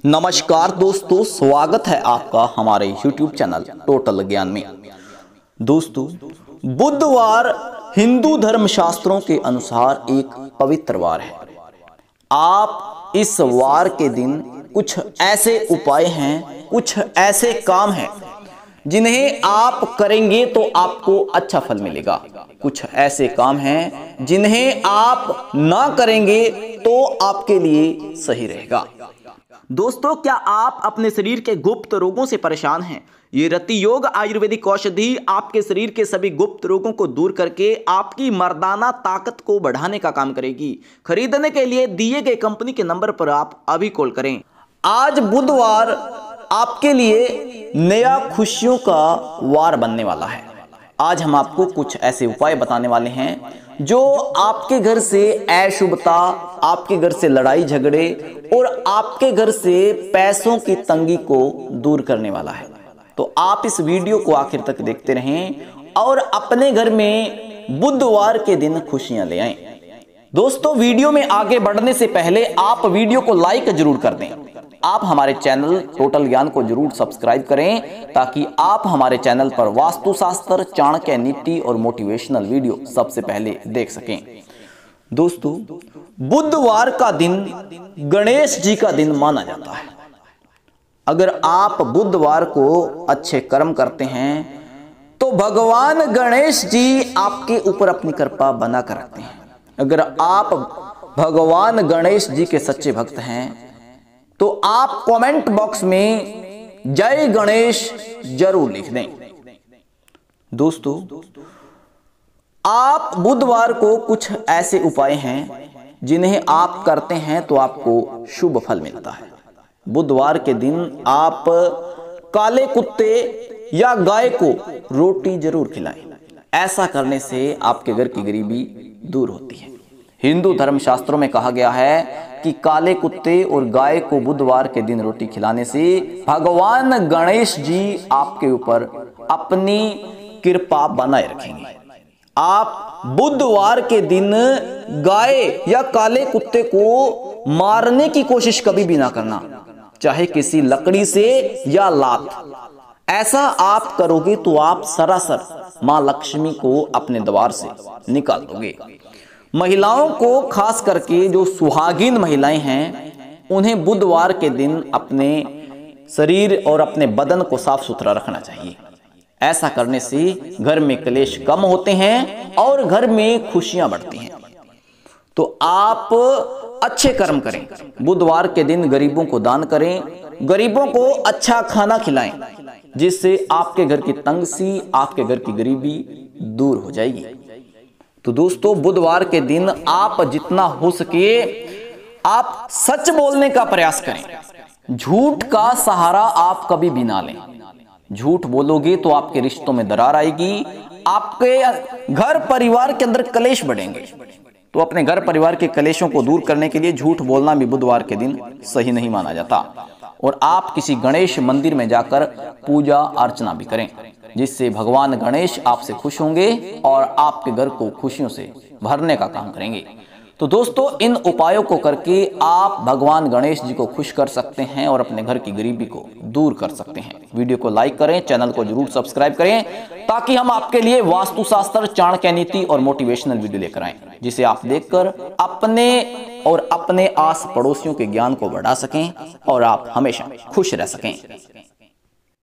नमस्कार दोस्तों, स्वागत है आपका हमारे YouTube चैनल टोटल ज्ञान में। दोस्तों, बुधवार हिंदू धर्म शास्त्रों के अनुसार एक पवित्र वार है। आप इस वार के दिन कुछ ऐसे उपाय हैं, कुछ ऐसे काम हैं जिन्हें आप करेंगे तो आपको अच्छा फल मिलेगा। कुछ ऐसे काम हैं जिन्हें आप ना करेंगे तो आपके लिए सही रहेगा। दोस्तों, क्या आप अपने शरीर के गुप्त रोगों से परेशान हैं? ये रति योग आयुर्वेदिक औषधि आपके शरीर के सभी गुप्त रोगों को दूर करके आपकी मर्दाना ताकत को बढ़ाने का काम करेगी। खरीदने के लिए दिए गए कंपनी के नंबर पर आप अभी कॉल करें। आज बुधवार आपके लिए नया खुशियों का वार बनने वाला है। आज हम आपको कुछ ऐसे उपाय बताने वाले हैं जो आपके घर से अशुभता, आपके घर से लड़ाई झगड़े और आपके घर से पैसों की तंगी को दूर करने वाला है। तो आप इस वीडियो को आखिर तक देखते रहें और अपने घर में बुधवार के दिन खुशियां ले आएं। दोस्तों, वीडियो में आगे बढ़ने से पहले आप वीडियो को लाइक जरूर कर दें। आप हमारे चैनल टोटल ज्ञान को जरूर सब्सक्राइब करें ताकि आप हमारे चैनल पर वास्तुशास्त्र, चाणक्य नीति और मोटिवेशनल वीडियो सबसे पहले देख सकें। दोस्तों, बुधवार का दिन गणेश जी का दिन माना जाता है। अगर आप बुधवार को अच्छे कर्म करते हैं तो भगवान गणेश जी आपके ऊपर अपनी कृपा बनाकर रखते हैं। अगर आप भगवान गणेश जी के सच्चे भक्त हैं तो आप कमेंट बॉक्स में जय गणेश जरूर लिख दें। दोस्तों, आप बुधवार को कुछ ऐसे उपाय हैं जिन्हें आप करते हैं तो आपको शुभ फल मिलता है। बुधवार के दिन आप काले कुत्ते या गाय को रोटी जरूर खिलाएं। ऐसा करने से आपके घर की गरीबी दूर होती है। हिंदू धर्म शास्त्रों में कहा गया है कि काले कुत्ते और गाय को बुधवार के दिन रोटी खिलाने से भगवान गणेश जी आपके ऊपर अपनी कृपा बनाए रखेंगे। आप बुधवार के दिन गाय या काले कुत्ते को मारने की कोशिश कभी भी ना करना, चाहे किसी लकड़ी से या लात। ऐसा आप करोगे तो आप सरासर मां लक्ष्मी को अपने द्वार से निकाल दोगे। महिलाओं को खास करके जो सुहागिन महिलाएं हैं उन्हें बुधवार के दिन अपने शरीर और अपने बदन को साफ सुथरा रखना चाहिए। ऐसा करने से घर में क्लेश कम होते हैं और घर में खुशियां बढ़ती हैं। तो आप अच्छे कर्म करें। बुधवार के दिन गरीबों को दान करें, गरीबों को अच्छा खाना खिलाएं, जिससे आपके घर की तंगसी, आपके घर की गरीबी दूर हो जाएगी। तो दोस्तों, बुधवार के दिन आप जितना हो सके आप सच बोलने का प्रयास करें। झूठ का सहारा आप कभी भी ना लें। झूठ बोलोगे तो आपके रिश्तों में दरार आएगी, आपके घर परिवार के अंदर कलेश बढ़ेंगे। तो अपने घर परिवार के कलेशों को दूर करने के लिए झूठ बोलना भी बुधवार के दिन सही नहीं माना जाता। और आप किसी गणेश मंदिर में जाकर पूजा अर्चना भी करें, जिससे भगवान गणेश आपसे खुश होंगे और आपके घर को खुशियों से भरने का काम करेंगे। तो दोस्तों, इन उपायों को करके आप भगवान गणेश जी को खुश कर सकते हैं और अपने घर की गरीबी को दूर कर सकते हैं। वीडियो को लाइक करें, चैनल को जरूर सब्सक्राइब करें ताकि हम आपके लिए वास्तुशास्त्र, चाणक्य नीति और मोटिवेशनल वीडियो लेकर आएं, जिसे आप देखकर अपने और अपने आस पड़ोसियों के ज्ञान को बढ़ा सकें और आप हमेशा खुश रह सकें।